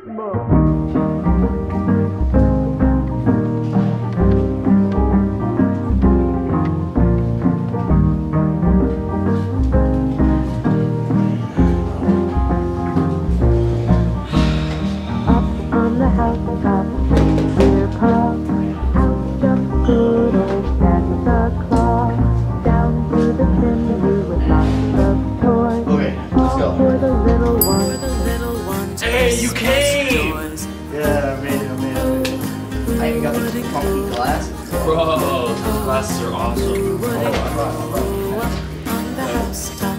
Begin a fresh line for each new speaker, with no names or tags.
On the housetop, reindeer paw. Out jumped good old Santa Claus. Down through the chimney with lots of toys.
Okay, let's go.
All for the little ones.
Hey, you came! Yeah, I made it. I even got the funky glasses.
Bro, those glasses are awesome.
On the housetop.